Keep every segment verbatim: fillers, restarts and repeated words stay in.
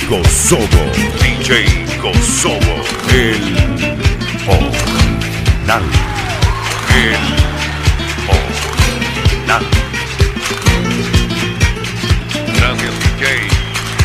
Kosovo, D J Kosovo, el original, el original. Gracias, D J.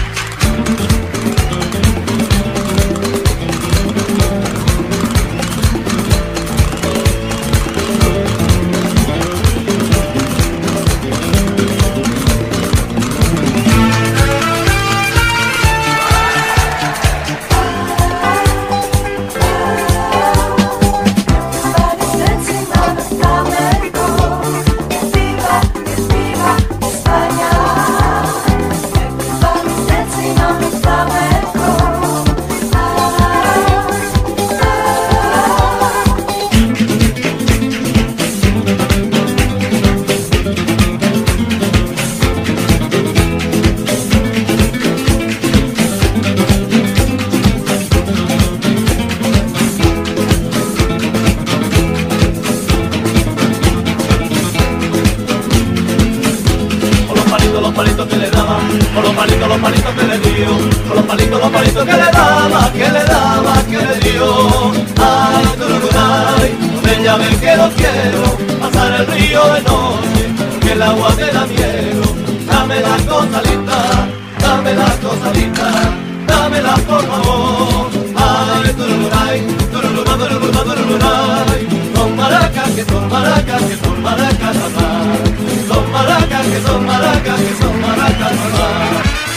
Los palitos que le daba, con los palitos, los palitos que le dio, con los palitos, los palitos que le daba, que le daba, que le dio. Ay, turururay, ven ya ven que lo quiero, pasar el río de noche, que el agua te da miedo. Dame la cosalita, dame la cosalita, dámela por favor. Ay, turururay, turururá, turururá, turururay, son maracas, que son maracas, que son maracas, mamá. Son maracas, que son maracas, que son maracas, mamá.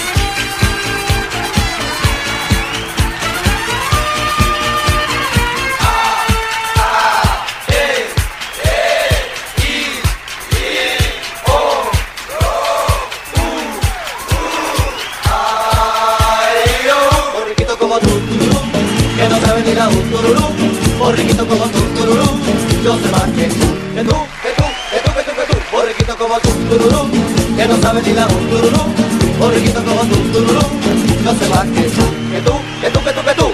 Como tú, tururú, que no sabe ni la un tururú, borriquito como tú, tururú, yo sé más que tú, que tú, que tú, que tú, que tú, que tú, borriquito como tú, tururú, que no sabe ni la un tururú, borriquito como tú, tururú, yo sé más que tú, que tú, que tú, que tú, que tú.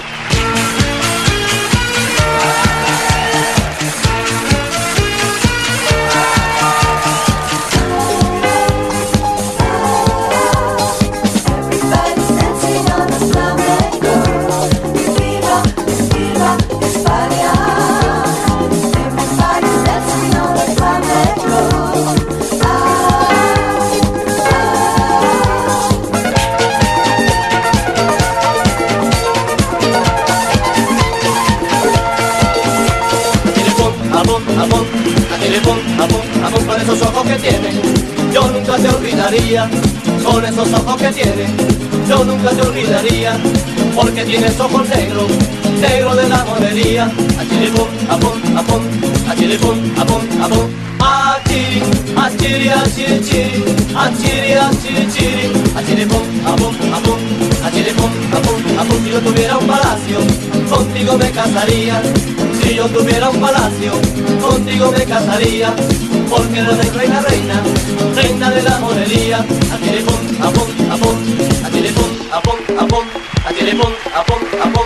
Amor, con esos ojos que tiene, yo nunca te olvidaría. Con esos ojos que tiene, yo nunca te olvidaría. Porque tienes ojos negros, negros de la morería. Achiripum, apum, apum, achiripum, apum, apum. Achiri, achiri, achiri, chiri, achiri, achiri, chiri, achiripum, apum, apum, achiripum, apum, apum. Si yo tuviera un palacio, contigo me casaría. Si yo tuviera un palacio, contigo me casaría. Porque eres de reina, reina, reina de la morería. Achiripum, apum, apum, achiripum, apum, apum, achiripum, apum, apum.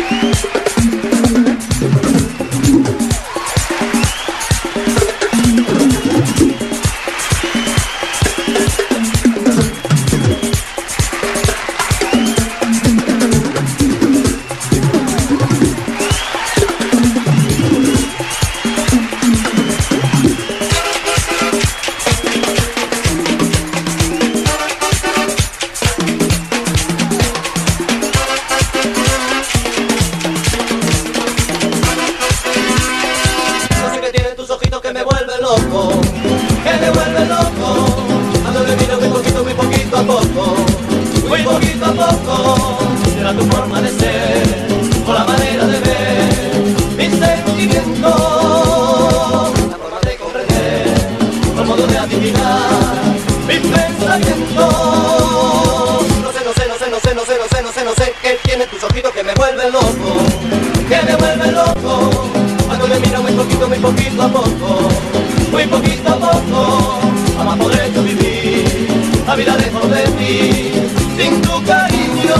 Que me vuelve loco, que me vuelve loco. Cuando le miro muy poquito, muy poquito a poco, muy poquito a poco. Será tu forma de ser, o la manera de ver mis sentimientos, la forma de comprender, el modo de adivinar mis pensamientos. No sé, no sé, no sé, no sé, no sé, no sé, no sé, no sé qué tiene tus ojitos que me vuelven loco, que me vuelven loco. Cuando me miro muy poquito, muy poquito a poco, muy poquito a poco, jamás podré yo vivir la vida lejos de ti, sin tu cariño.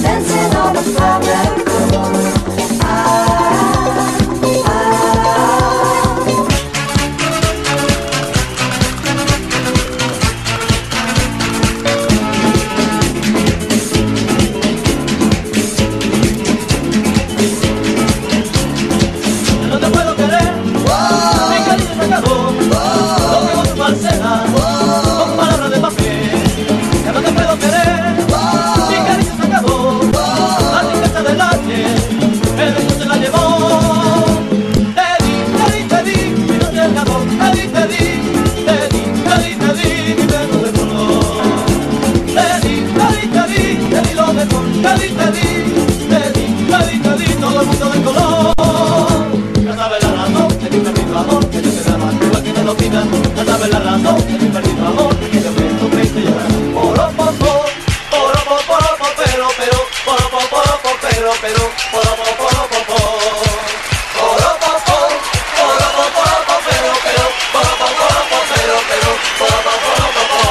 Everybody's dancing on the flamenco. Ah, ah. di, te di, te di, te di, te di, mi pelo de color. Te di, te di, te di, te di lo mejor, te di, te di, te di, te di, te di, todo el mundo de color. Ya sabes la razón de mi perdido amor, que yo te daba, igual que me lo pidas. Ya sabes la razón de mi perdido amor, que yo me sufriste llorar. Poro, po, po, poro, po, poro, po, pero, pero, poro, po, poro, po, pero, pero, poro, po, poro, po, po. Poro, po, po, poro, po, poro, po, pero, pero, poro, po, poro, po, pero, pero, poro, po, poro, po, po.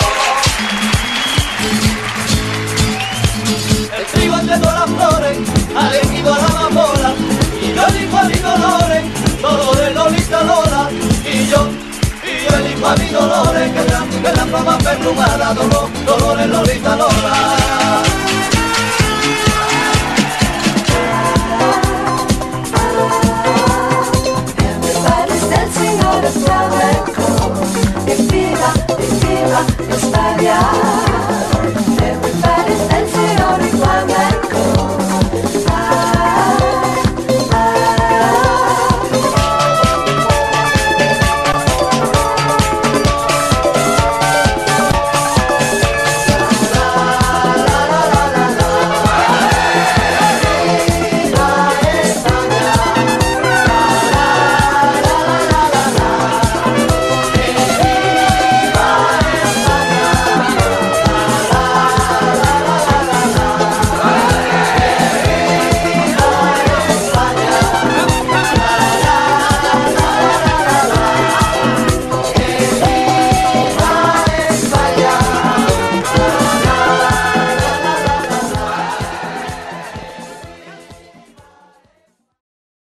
El trigo entre todas las flores ha elegido a la amapola, y yo elijo a mi Dolores, Dolores, Lolita, Lola, y yo, y yo elijo a mi Dolores, que es la, que es la fama perfumada, Dolor, Dolores, Lolita, Lola.